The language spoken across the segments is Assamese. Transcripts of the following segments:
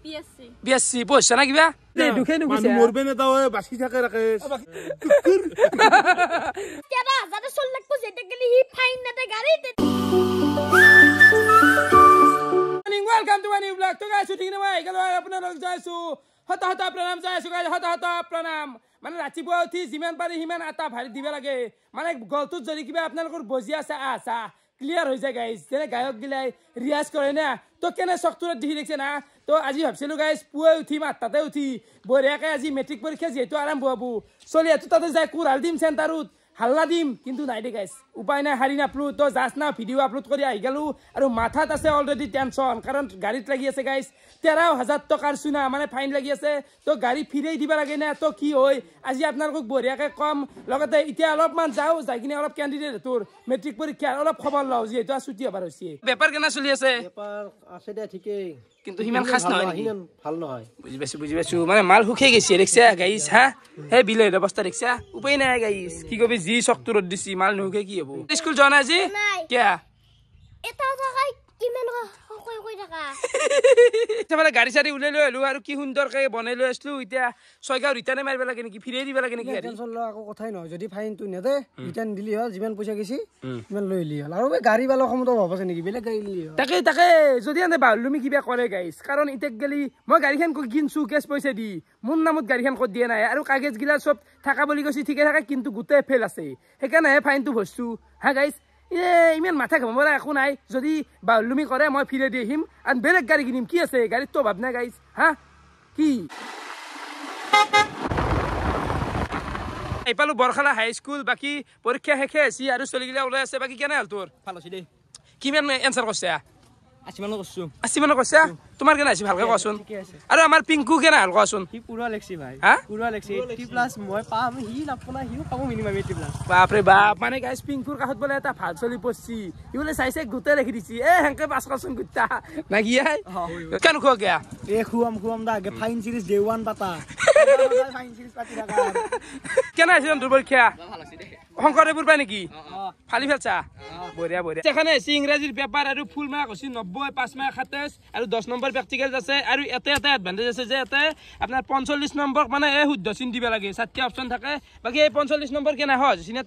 বিএসসি পয়সা না কিবা দুখে নুগুছে মরবে না তাও বাকি থাকে রাখে কেডা যাতে চল লাগবো যেটা গেলি হি ফাইন না গাড়িতে welcome to my new blog তো গাইস ঠিক না ভাই গেল আপোনালোক যাইছো হতা হতা প্ৰণাম যাইছো গাইস হতা হতা প্ৰণাম মানে ৰাতিপুৱা উঠি যিমান পাৰি সিমান আটা ভাৰি দিব লাগে মানে গলটোত যদি কিবা আপোনালোকৰ বজি আছে আছা ক্লিয়াৰ হৈ যায় গাইস যেনে গায়ক গিলাই ৰিয়াজ কৰে না তো কেনে চকটোৰত দেখি দেখিছে না তো আজি ভাবছিলো গাইস পুৱাই উঠি মাতাতে উঠি বঢ়িয়াকে আজি মেট্ৰিক পৰীক্ষা যিহেতু আৰম্ভ হ'ব চলি এটো তাতে যাই কুৰাল দিম চেণ্টাৰত হাল্লা দিম কিন্তু নাই দে গাইস উপায় নাই হাৰি নাপলো তো জাষ্ট না ভিডিঅ' আপলোড কৰি আহি গেলো আৰু মাথাত আছে অলৰেডি টেনচন কাৰণ গাড়ীত লাগি আছে গাইস 13,000 টকাৰ চুনা মানে ফাইন লাগি আছে তো গাড়ী ফিৰাই দিব লাগে না তো কি হয় আজি আপোনালোকক বঢ়িয়াকে কম লগতে এতিয়া অলপমান যাও যাই কিনে অলপ কেণ্ডিডেট তোৰ মেট্ৰিক পৰীক্ষা অলপ খবৰ লওঁ যিহেতু ছুটি হবাৰ হৈছে বেপাৰ কেনে চলি আছে বেপাৰ আছে দে ঠিকেই কিন্তু হিমান খাস নহয় হিমান ভাল নহয় বুজি পাইছো মানে মাল হুখে গৈছে দেখছা গাইস হা হে বিলেৰ অৱস্থা দেখছা উপায় নাই গাইস কি কবি যি চকটোৰত দিছি মাল নুখে কি হ'ব স্কুল যোৱা নাই আজি কিয়া এটা জাগাই কিমান কই থাকা মানে গাড়ী চাৰি উলাই লৈ আলো আৰু কি সুন্দৰকে বনাই লৈ আসলো এতিয়া ছয়গাঁও ৰিটাৰ্ণ মাৰিব লাগে নেকি ফিৰাই দিব লাগে নেকি টেনচন ল আকৌ কথাই নহয় যদি ফাইনটো নেদে ৰিটাৰ্ণ দিলি হ'ল যিমান পইচা গৈছি ইমান লৈ লি হ'ল আৰু গাড়ী বালা সমত ভাব আছে নেকি বেলেগ গাড়ী লিলি হ'ল তাকে যদি আনে বাউলুমি কিবা কৰে গাইস কাৰণ ইটেক গেলি মই গাড়ীখন কিনছো কেছ পইচা দি মোৰ নামত গাড়ীখন ক'ত দিয়া নাই আৰু কাগজ গিলা সব থাকা বুলি কৈছি ঠিকে থাকে কিন্তু গোটেই ফেল আছে সেইকাৰণে ফাইনটো ভৰছো হা গাইস ইমান মাথা ঘামৰা একো নাই যদি বাউলুমি কৰে মই ফিৰাই দি আহিম আৰু বেলেগ গাড়ী কিনিম কি আছে গাড়ীত তো ভাব নাই গাইস হা কি এইপালো বৰখালা হাই স্কুল বাকি পৰীক্ষা শেষে আছে আৰু চলিগিলা ওলাই আছে বাকি কেনে হ'ল তোৰ ভাল আছে দে কিমান এনসাৰ কৰছে 80 মান কৰছো 80 মান কৰছে তোমাৰ কেনে আছে ভালকে কোৱাচোন আৰু আমাৰ পিংকু কেনে হ'ল কোৱাচোন হি পুৰা লেক্সি ভাই হা পুৰা লেক্সি 80+ মই পাম হি নাপনা হিও পাব মিনিমাম 80+ বাপ ৰে বাপ মানে গাইস পিংকুৰ কাষত বলে এটা ভাল চলি পছছি ই বলে চাইছে গুতে ৰাখি দিছি হেংকে পাছ কৰছন গুটা নাকি আই কেন খোৱা গয়া খুৱাম দা আগে ফাইন সিৰিজ ডে 1 পাতা ফাইন সিৰিজ পাতি ৰাখা কেনে আছে তোৰ পৰীক্ষা ভাল আছে দে শংকৰদেৱৰ পাই নেকি ফালি ফেলছা বঢ়িয়া এখানে আছে ইংৰাজীৰ পেপাৰ আৰু ফুল মাৰ্ক আছে 90 5 মাৰ্ক 27 আৰু 10 নম্বৰ প্ৰেক্টিকেল আছে আৰু এতে এডভান্টেজ আছে যে এতে আপোনাৰ 45 নম্বৰ মানে শুদ্ধ চিন দিব লাগে 7টা অপচন থাকে বাকি এই 45 নম্বৰ কেনে সহজ চিনে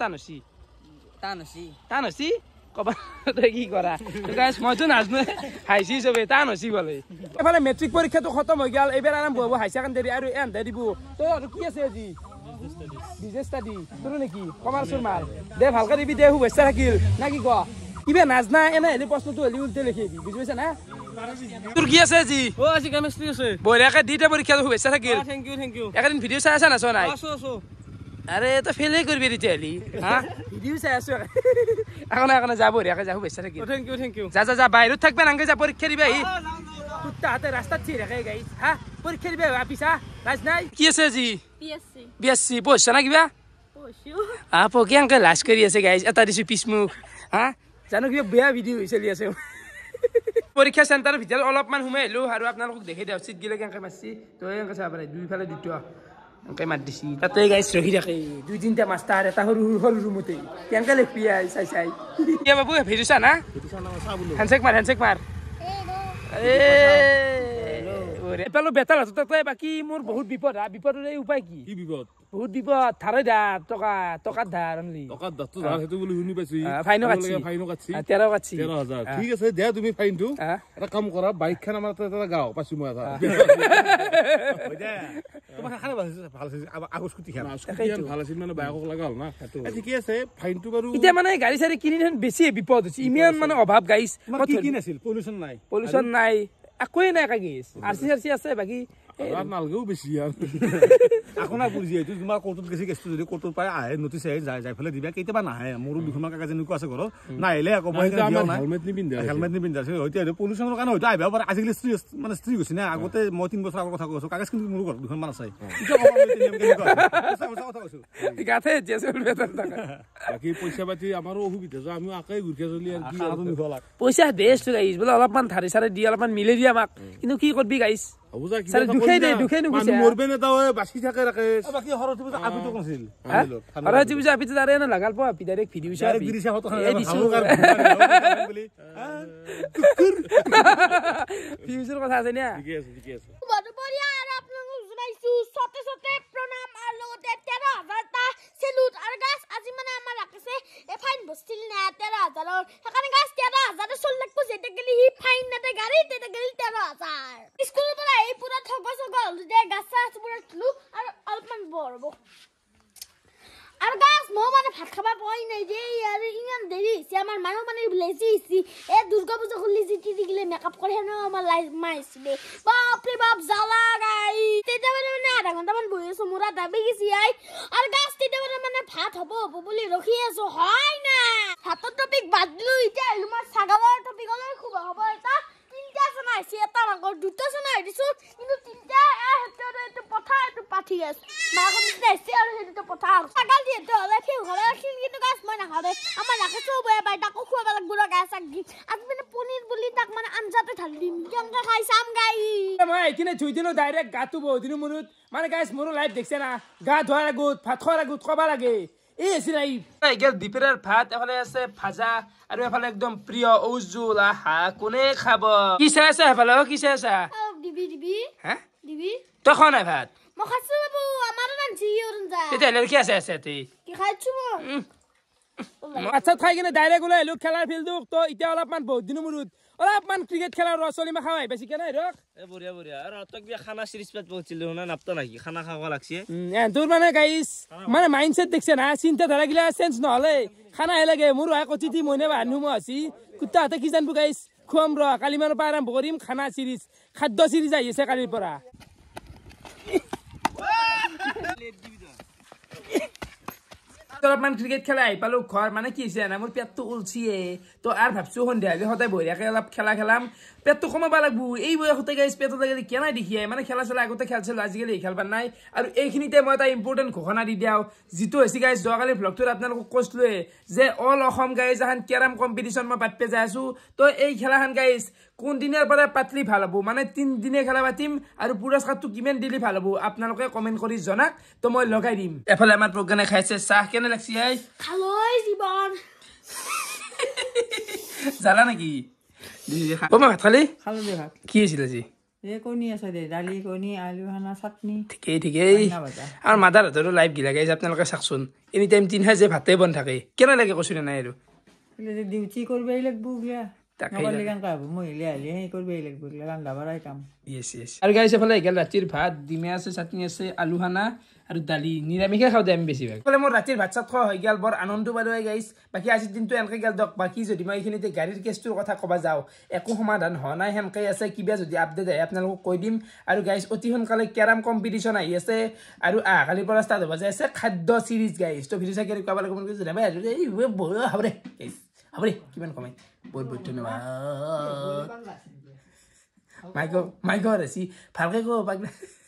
টান হছি কবা তই কি কৰা গাইস মইতো নাজনো হাইছি সবে টান হছি বলে এফালে মেট্ৰিক পৰীক্ষাটো খতম হৈ গেল এবাৰ আৰম্ভ হ'ব হাই সেকেন্ডাৰী আৰু এন্ডে দিব তো আৰু কি আছে আজি বিজনেস স্টাডি তোৰ নেকি কমাৰ্চৰ মাল দে ভালকে দিবি দে শুভেচ্ছা থাকিল না কি ক কিবা নাজনা এনে হেলি প্ৰশ্নটো হেলি উল্টে লিখি দিবি বুজি পাইছা না তোৰ কি আছে আজি আজি কেমিষ্ট্ৰি আছে বঢ়িয়াকে দিতে পৰীক্ষাটো শুভেচ্ছা থাকিল থ্যাংক ইউ একদিন ভিডিঅ' চাই আছা না চোৱা নাই আছো আরে তো ফেলে করবি রিতে হেলি হ্যাঁ ভিডিও চাই আছো এখন যাব বঢ়িয়াকে যা শুভেচ্ছা থাকিল থ্যাংক ইউ যা বাহিৰত থাকবে নাংগে যা পৰীক্ষা দিবা হি কুত্তা হাতে ৰাস্তাত চিৰ ৰাখে গাইস হা পৰীক্ষা দিবা আপিছা লাজ নাই কি আছে আজি বিএসসি পয়সা না কিবা পকিয়াংকে লাজ কৰি আছে গাইস এটা দিছো পিছমুখ হা জানো কিবা বেয়া ভিডিঅ' চলি আছে পৰীক্ষা চেণ্টাৰৰ ভিতৰত অলপমান সোমাই আহিলো আৰু আপোনালোকক দেখি দিওঁ চিট গিলা কেনেকৈ মাৰছি তো এনেকৈ চাব পাৰে দুইফালে দুটা এনেকৈ মাত দিছি তাতে গাইছ ৰখি থাকে 2-3টা মাষ্টাৰ এটা সৰু ৰুমতে কেনেকৈ লেখি চাই কি বাবু ভিডিঅ' চা না হেণ্ডছেক মাৰ এপালো বেতাল হাততে বাকি মোৰ বহুত বিপদ বিপদৰ এই উপায় কি বিপদ বহুত বিপদ ধাৰে টকা ধাৰ অনলি সেইটো বুলি শুনি পাইছো ফাইনো কাটছি 13 কাটছি 13,000 ঠিক আছে দে তুমি ফাইনটো এটা কাম কৰা বাইকখন আমাৰ এটা গাও পাছি মই এটা তোমাৰ খানে ভাল আছে আগৰ স্কুটি খান ভাল আছে মানে বাইকক লাগাল না ঠিকে আছে ফাইনটো বাৰু এতিয়া মানে গাড়ী চাৰি কিনি বেছি বিপদ হৈছে ইমান মানে অভাৱ গাইছ কি কিন আছিল পলিউশন নাই একোৱে নাই কাগিছ আৰচি আছে বাকি নালগেও বেছি আকৌ না বুজি এইটো তোমাৰ কোৰ্টত গেছি কেছটো যদি কোৰ্টত পাই আহে নটিছ আহে যাই ফেলে দিবা কেতিয়াবা নাহে মোৰো দুখনমান কাগজ এনেকুৱা আছে ঘৰত নাহিলে আকৌ মই হেলমেট নিপিন্ধা হয়তো পলিউশ্যনৰ কাৰণে হয়তো আহিব পাৰে আজিকালি মানে স্ত্ৰী গৈছে না আগতে মই 3 বছৰ আগৰ কথা কৈছো কাগজ কিন্তু মোৰ ঘৰত দুখনমান আছে বাকী পইচা পাতি আমাৰো অসুবিধা আমিও আকাই ঘূৰি চলি আৰু কি পইচা বেষ্ট গাইছ বোলে অলপমান ধাৰে চাৰে দি অলপমান মিলাই দিয়া আমাক কিন্তু কি কৰবি গাইছ সারে দুখে নুগুছে মরবে না তাও বাসি থাকে রাখে বাকি হরতি পূজা আপিটো কোনছিল হরতি পূজা আপিটো তারে না লাগাল পা আপি ডাইরেক্ট ভিডিও সব ডাইরেক্ট দিরিসা হতো এই দিছু বলি কুকুর ফিউচার কথা আছে না ঠিকই আছে বড়বড়িয়া আর আপোনালোক জনাইছো সতে সতে প্ৰণাম আৰু লগতে 13,000 টা সেলুট আৰু গাছ আজি মানে আমাৰ ৰাখিছে এ ফাইন বস্তিল না 13,000 সেইকাৰণে গাছ 13,000 চল লাগব যেতে গলি হি ফাইন নাতে গাড়ী তেতে গলি 13,000 স্কুলৰ পৰা এই পুৰা ঠগছ গল যে গাছ পুৰা থলু আৰু অলপমান বৰব আর গাছ মো মানে ভাত খাবা পাই নাই যে আর ইমান দেরি হইছে আমার মানুহ মানে লেজি হইছি এ দুর্গা পূজা খুলি জিতি দিলে মেকআপ করে হেন আমার লাইফ মাইছিলে বাপ রে বাপ জ্বালা গাই তেতে মানে আধা ঘন্টা মান বহি আছো মোরা দাবি গেছি আই আর গাছ তেতে মানে ভাত হব বলি রখি আছো হয় না ভাতৰ টপিক বাদ দিলো ইটা আমার ছাগলৰ টপিক লৈ খুব হ'ব এটা তিনটা শোনা আইছি এটা আগৰ দুটা শোনা দিছো কিন্তু তিনটা হেটো পথা এটো পাঠি আছে মাখন দিছে আৰু হেটো পথা ছাগল দিয়ে তো হলে ফিউ হলে কিন্তু গাছ মই নাখাবে আমাৰ ৰাখছো বয়া বাই তাকো খুৱাব লাগব গাছ আগি আজি মানে পনিৰ বুলি তাক মানে আঞ্জাতে ঢালি দিম কেনকা খাই চাম গাই মই একিনে থুই দিলো ডাইরেক্ট গাটো বহুদিন মুৰুত মানে গাইছ মোৰো লাইভ দেখছে না গা ধোৱাৰ আগত ভাত খোৱাৰ আগত কবা লাগে এই আছে নাই গেল দিপেৰাৰ ভাত এফালে আছে ভাজা আৰু এফালে একদম প্ৰিয় উজুল আহা কোনে খাব কি চাই আছে এফালে কি চাই আছা দিবি হা দিবি তই খোৱা নাই ভাত মই খাইছো বাবু আমাৰো নাঞ্চি অৰুণ যা তেতিয়াহ'লে কি আছে তুই কি খাইছো আচ্ছা খাই কিনে ডাইৰেক্ট ওলাই আহিলো খেলাৰ ফিল্ডত তো এতিয়া অলপমান বহুত দিনৰ মূৰত অলপমান ক্ৰিকেট খেলাৰ ৰচলি মা খাওয়াই বেছিকে নাই ৰক এ বঢ়িয়া আৰু তক বি খানা সিরিজ পাত পৌঁছিল না নাপতা নাকি খানা খাওয়া লাগছে তোৰ মানে গাইছ মানে মাইন্ডসেট দেখছে না চিন্তা ধাৰা গিলা চেঞ্জ নহলে খানা হে লাগে মোৰ হয় কচিতি মইনে বানু মই আছি কুত্তা হাতে কি জানবো গাইছ খুৱাম ৰ কালি মানৰ পৰা আৰম্ভ কৰিম খানা সিরিজ খাদ্য সিরিজ আহি আছে কালিৰ পৰা অলপমান ক্ৰিকেট খেলা আহি পালো ঘৰ মানে কি হৈছে না মোৰ পেটটো উলচিয়ে তো আৰু ভাবছো সন্ধিয়া সদায় বঢ়িয়াকে অলপ খেলা খেলাম পেটটো কমাব লাগবো এই বয়সতে গাইছ পেটত লাগি কেনাই দেখিয়াই মানে খেলা চেলা আগতে খেলছিলো আজিকালি খেলবাৰ নাই আৰু এইখিনিতে মই এটা ইম্পৰ্টেণ্ট ঘোষণা দি দিয়াও যিটো হৈছে গাইছ যোৱাকালি ভ্লগটোত আপোনালোকক কৈছিলোৱে যে অল অসম গাইছ এখন কেৰাম কম্পিটিশ্যন মই পাতিব যাই আছো তো এই খেলাখন গাইছ কোন দিনৰ পৰা পাতলি ভাল হ'ব মানে 3 দিনে খেলা পাতিম আৰু পুৰস্কাৰটো কিমান দিলি ভাল হ'ব আপোনালোকে কমেন্ট কৰি জনাক তো মই লগাই দিম এফালে আমাৰ প্ৰগ্ৰামে খাইছে চাহ কেনে লাগছি আই খালৈ জীৱন জালা নেকি মই ভাত খালি খালো দে ভাত কি আছিল আজি এ কণী আছে দে দালি কণী আলু হানা চাটনি ঠিকেই আৰু মাদাৰ হাতৰো লাইভ গিলা গাইছ আপোনালোকে চাকচোন এনি টাইম 3 সাজে ভাতে বন থাকে কেনে লাগে কৈছো নাই আৰু ডিউটি কৰিবই লাগব গিয়া নকৰিলে কেনেকা হ'ব মহিলা আহিলে সেই কৰিবই লাগব ৰান্ধা বাঢ়াই কাম ইয়েছ আৰু গাইছ এফালে গেল ৰাতিৰ ভাত ডিমে আছে চাটনি আছে আলু হানা আৰু দালি নিৰামিষে খাওঁ দে আমি বেছিভাগ এফালে মোৰ ৰাতিৰ ভাত চাত খোৱা হৈ গেল বৰ আনন্দ পালো গাইছ বাকী আজিৰ দিনটো এনেকে গেল দক বাকী যদি মই এইখিনিতে গাড়ীৰ কেছটোৰ কথা ক'বা যাওঁ একো সমাধান হোৱা নাই সেনেকৈ আছে কিবা যদি আপডেট আহে আপোনালোকক কৈ দিম আৰু গাইছ অতি সোনকালে কেৰাম কম্পিটিশ্যন আহি আছে আৰু কালিৰ পৰা ষ্টাৰ্ট হ'ব যাই আছে খাদ্য সিৰিজ গাইছ তো ভিডিঅ' চাই ক'ব লাগিব জনাবাই আৰু এই হ'ব দে গাইছ হ'ব দে কিমান কমাই বহুত বহুত ধন্যবাদ মাইক ৰেচি ভালকৈ ক'ব পাক